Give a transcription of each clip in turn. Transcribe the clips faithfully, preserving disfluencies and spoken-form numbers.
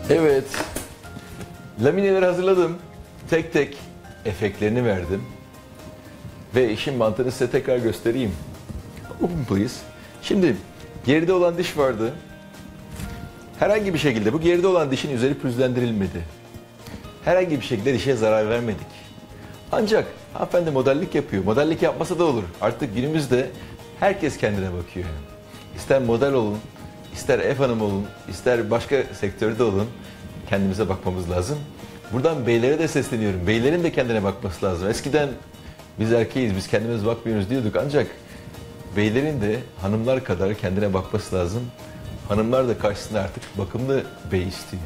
Evet, lamineleri hazırladım. Tek tek efektlerini verdim. Ve işin mantığını size tekrar göstereyim. Open please. Şimdi geride olan diş vardı. Herhangi bir şekilde bu geride olan dişin üzeri pürüzlendirilmedi. Herhangi bir şekilde dişe zarar vermedik. Ancak hanımefendi modellik yapıyor. Modellik yapmasa da olur. Artık günümüzde herkes kendine bakıyor. İster model olun, ister ev hanımı olun, ister başka sektörde olun. Kendimize bakmamız lazım. Buradan beylere de sesleniyorum. Beylerin de kendine bakması lazım. Eskiden biz erkeğiz, biz kendimize bakmıyoruz diyorduk. Ancak beylerin de hanımlar kadar kendine bakması lazım. Hanımlar da karşısında artık bakımlı bey istiyor.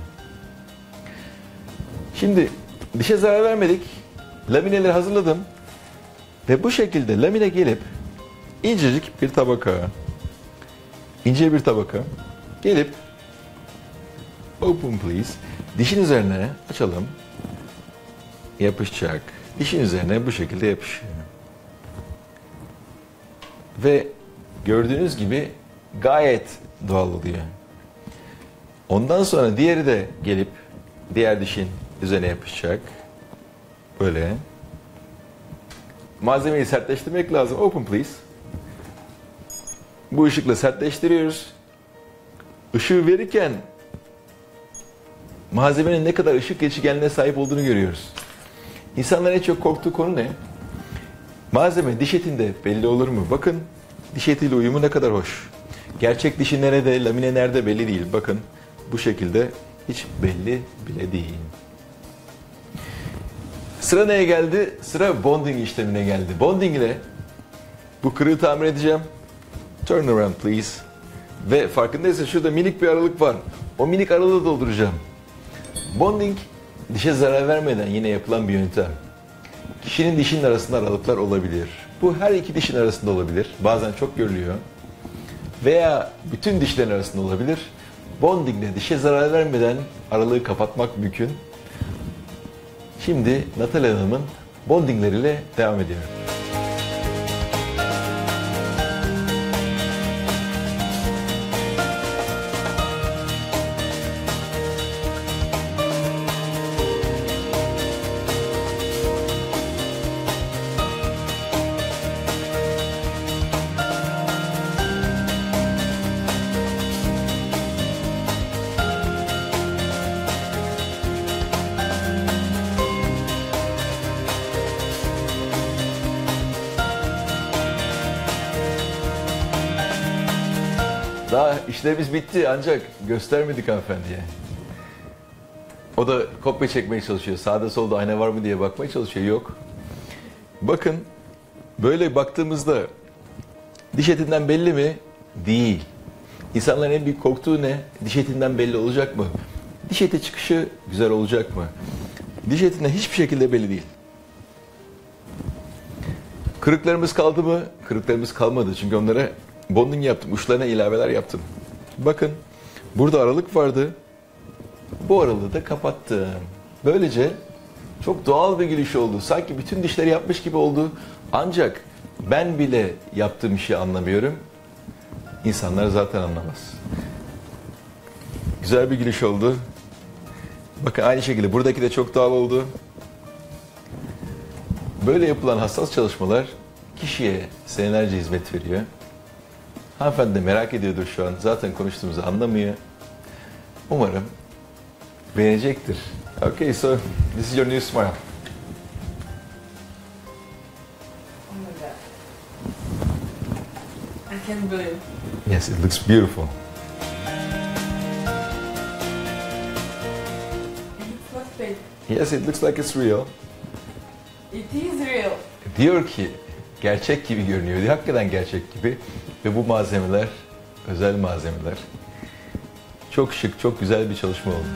Şimdi dişe zarar vermedik. Lamineleri hazırladım. Ve bu şekilde lamine gelip incecik bir tabaka, ince bir tabaka gelip open please. Dişin üzerine açalım. Yapışacak. Dişin üzerine bu şekilde yapışıyor. Ve gördüğünüz gibi gayet doğal oluyor. Ondan sonra diğeri de gelip diğer dişin üzerine yapışacak. Böyle. Malzemeyi sertleştirmek lazım. Open please. Bu ışıkla sertleştiriyoruz. Işığı verirken malzemenin ne kadar ışık geçirgenliğine sahip olduğunu görüyoruz. İnsanların en çok korktuğu konu ne? Malzeme diş etinde belli olur mu? Bakın diş etiyle uyumu ne kadar hoş. Gerçek dişi nerede, lamine nerede belli değil. Bakın bu şekilde hiç belli bile değil. Sıra neye geldi? Sıra bonding işlemine geldi. Bonding ile bu kırığı tamir edeceğim. Turn around please. Ve farkındaysa şurada minik bir aralık var. O minik aralığı dolduracağım. Bonding dişe zarar vermeden yine yapılan bir yöntem. Kişinin dişinin arasında aralıklar olabilir. Bu her iki dişin arasında olabilir. Bazen çok görülüyor. Veya bütün dişlerin arasında olabilir. Bonding ile dişe zarar vermeden aralığı kapatmak mümkün. Şimdi Natalya Hanım'ın bondingleriyle devam ediyorum. Daha işlerimiz bitti ancak göstermedik hanımefendiye. O da kopya çekmeye çalışıyor. Sağda solda ayna var mı diye bakmaya çalışıyor. Yok. Bakın böyle baktığımızda diş etinden belli mi? Değil. İnsanların en büyük korktuğu ne? Diş etinden belli olacak mı? Diş eti çıkışı güzel olacak mı? Diş etinden hiçbir şekilde belli değil. Kırıklarımız kaldı mı? Kırıklarımız kalmadı. Çünkü onlara bonding yaptım. Uçlarına ilaveler yaptım. Bakın burada aralık vardı. Bu aralığı da kapattım. Böylece çok doğal bir gülüş oldu. Sanki bütün dişleri yapmış gibi oldu. Ancak ben bile yaptığım işi anlamıyorum. İnsanlar zaten anlamaz. Güzel bir gülüş oldu. Bakın aynı şekilde buradaki de çok doğal oldu. Böyle yapılan hassas çalışmalar kişiye senelerce hizmet veriyor. Hanımefendi de merak ediyordur şu an. Zaten konuştuğumuzu anlamıyor. Umarım beğenecektir. Okay, so this is your new smile. Oh my god. I can't believe it. Yes, it looks beautiful. It looks fake. Yes, it looks like it's real. It is real. Diyor ki gerçek gibi görünüyor diyor. Hakikaten gerçek gibi. Ve bu malzemeler özel malzemeler. Çok şık, çok güzel bir çalışma oldu.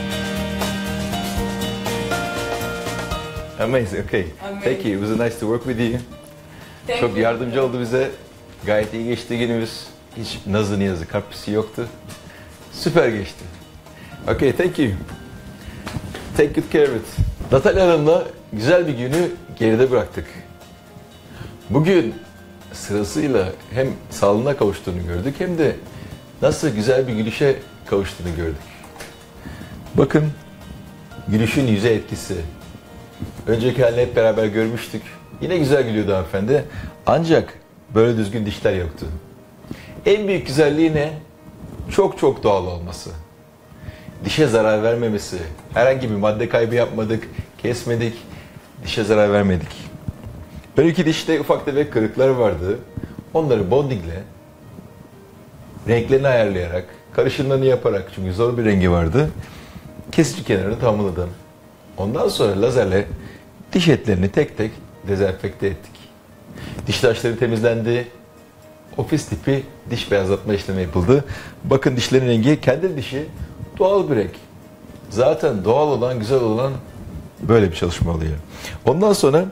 Amazing, okay. Amazing. Thank you. It was nice to work with you. Thank Çok you. yardımcı oldu bize. Gayet iyi geçti günümüz. Hiç nazı niyazı, kapısı yoktu. Süper geçti. Okay, thank you. Take good care of it. Natalya Hanım'la güzel bir günü geride bıraktık. Bugün sırasıyla hem sağlığına kavuştuğunu gördük hem de nasıl güzel bir gülüşe kavuştuğunu gördük. Bakın gülüşün yüze etkisi. Önceki halini hep beraber görmüştük. Yine güzel gülüyordu hanımefendi. Ancak böyle düzgün dişler yoktu. En büyük güzelliği ne? Çok çok doğal olması. Dişe zarar vermemesi. Herhangi bir madde kaybı yapmadık, kesmedik, dişe zarar vermedik. Ön iki dişte ufak tefek kırıklar vardı. Onları bondingle, renklerini ayarlayarak, karışımlarını yaparak, çünkü zor bir rengi vardı, kesici kenarını tamamladım. Ondan sonra lazerle diş etlerini tek tek dezenfekte ettik. Diş taşları temizlendi. Ofis tipi diş beyazlatma işlemi yapıldı. Bakın dişlerin rengi, kendi dişi doğal bir renk. Zaten doğal olan, güzel olan böyle bir çalışma oluyor. Ondan sonra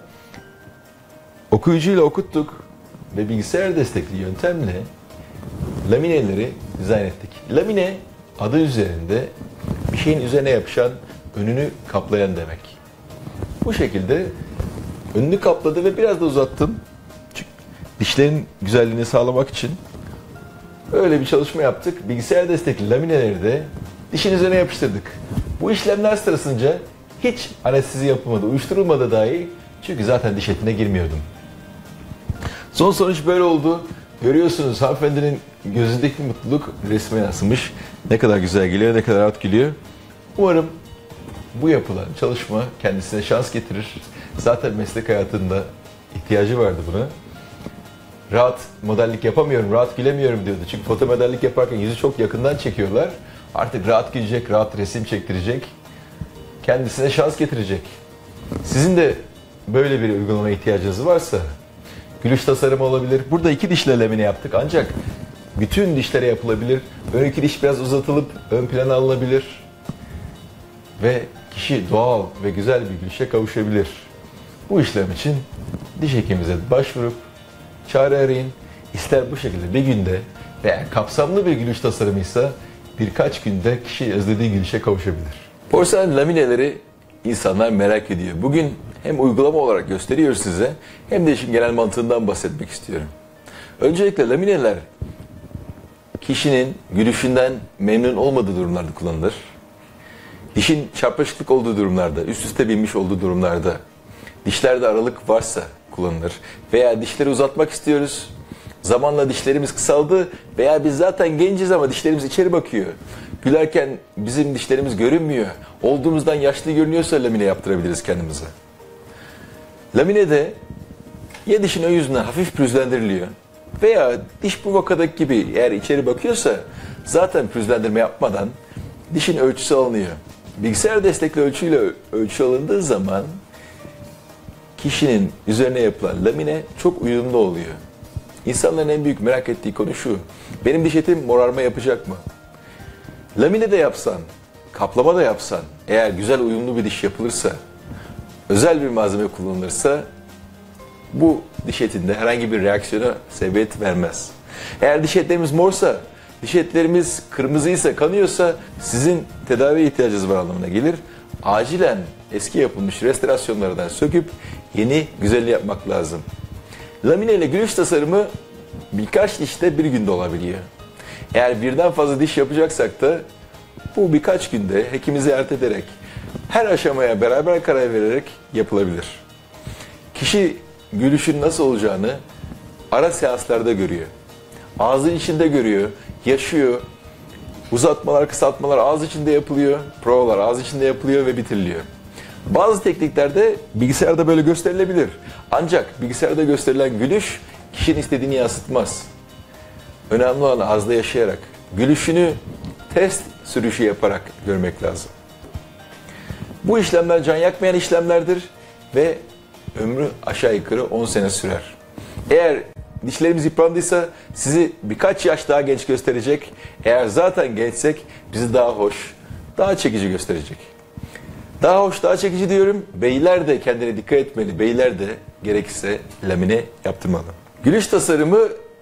okuyucuyla okuttuk ve bilgisayar destekli yöntemle lamineleri dizayn ettik. Lamine adı üzerinde bir şeyin üzerine yapışan, önünü kaplayan demek. Bu şekilde önünü kapladı ve biraz da uzattım. Çünkü dişlerin güzelliğini sağlamak için öyle bir çalışma yaptık. Bilgisayar destekli lamineleri de dişin üzerine yapıştırdık. Bu işlemler sırasınca hiç anestezi yapılmadı, uyuşturulmadı dahi. Çünkü zaten diş etine girmiyordum. Son sonuç böyle oldu. Görüyorsunuz hanımefendinin gözündeki mutluluk resme yansımış. Ne kadar güzel geliyor, ne kadar rahat geliyor. Umarım bu yapılan çalışma kendisine şans getirir. Zaten meslek hayatında ihtiyacı vardı buna. Rahat modellik yapamıyorum, rahat gülemiyorum diyordu. Çünkü foto modellik yaparken yüzü çok yakından çekiyorlar. Artık rahat gülecek, rahat resim çektirecek. Kendisine şans getirecek. Sizin de böyle bir uygulamaya ihtiyacınız varsa gülüş tasarımı olabilir. Burada iki dişle lamine yaptık ancak bütün dişlere yapılabilir. Ön iki diş biraz uzatılıp ön plana alınabilir. Ve kişi doğal ve güzel bir gülüşe kavuşabilir. Bu işlem için diş hekimimize başvurup çare arayın. İster bu şekilde bir günde veya kapsamlı bir gülüş tasarımıysa birkaç günde kişi özlediği gülüşe kavuşabilir. Porselen lamineleri insanlar merak ediyor. Bugün hem uygulama olarak gösteriyoruz size hem de işin genel mantığından bahsetmek istiyorum. Öncelikle lamineler kişinin gülüşünden memnun olmadığı durumlarda kullanılır. Dişin çarpışıklık olduğu durumlarda, üst üste binmiş olduğu durumlarda, dişlerde aralık varsa kullanılır. Veya dişleri uzatmak istiyoruz. Zamanla dişlerimiz kısaldı veya biz zaten genciz ama dişlerimiz içeri bakıyor. Gülerken bizim dişlerimiz görünmüyor. Olduğumuzdan yaşlı görünüyorsa lamine yaptırabiliriz kendimize. Lamine de ya dişin ön yüzünden hafif pürüzlendiriliyor veya diş bu vakadaki gibi eğer içeri bakıyorsa zaten pürüzlendirme yapmadan dişin ölçüsü alınıyor. Bilgisayar destekli ölçüyle ölçü alındığı zaman kişinin üzerine yapılan lamine çok uyumlu oluyor. İnsanların en büyük merak ettiği konu şu: benim diş etim morarma yapacak mı? Lamine de yapsan, kaplama da yapsan, eğer güzel uyumlu bir diş yapılırsa, özel bir malzeme kullanılırsa bu diş etinde herhangi bir reaksiyona sebebiyet vermez. Eğer diş etlerimiz morsa, diş etlerimiz kırmızıysa, kanıyorsa sizin tedaviye ihtiyacınız var anlamına gelir. Acilen eski yapılmış restorasyonlardan söküp yeni güzelliği yapmak lazım. Lamine ile gülüş tasarımı birkaç dişte bir günde olabiliyor. Eğer birden fazla diş yapacaksak da bu birkaç günde hekimi ziyaret ederek, her aşamaya beraber karar vererek yapılabilir. Kişi gülüşün nasıl olacağını ara seanslarda görüyor. Ağzın içinde görüyor, yaşıyor. Uzatmalar, kısaltmalar ağız içinde yapılıyor, provalar ağız içinde yapılıyor ve bitiriliyor. Bazı tekniklerde bilgisayarda böyle gösterilebilir. Ancak bilgisayarda gösterilen gülüş kişinin istediğini yansıtmaz. Önemli olan ağızda yaşayarak, gülüşünü test sürüşü yaparak görmek lazım. Bu işlemler can yakmayan işlemlerdir ve ömrü aşağı yukarı on sene sürer. Eğer dişlerimiz yıprandıysa sizi birkaç yaş daha genç gösterecek. Eğer zaten gençsek bizi daha hoş, daha çekici gösterecek. Daha hoş, daha çekici diyorum. Beyler de kendine dikkat etmeli. Beyler de gerekirse lamine yaptırmalı. Gülüş tasarımı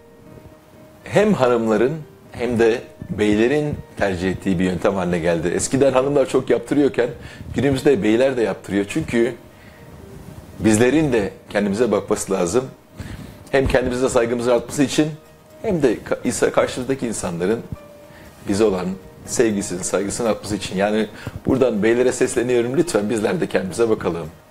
hem hanımların hem de beylerin tercih ettiği bir yöntem haline geldi. Eskiden hanımlar çok yaptırıyorken günümüzde beyler de yaptırıyor. Çünkü bizlerin de kendimize bakması lazım. Hem kendimize saygımızın artması için hem de karşımızdaki insanların bize olan sevgisini, saygısını artması için. Yani buradan beylere sesleniyorum, lütfen bizler de kendimize bakalım.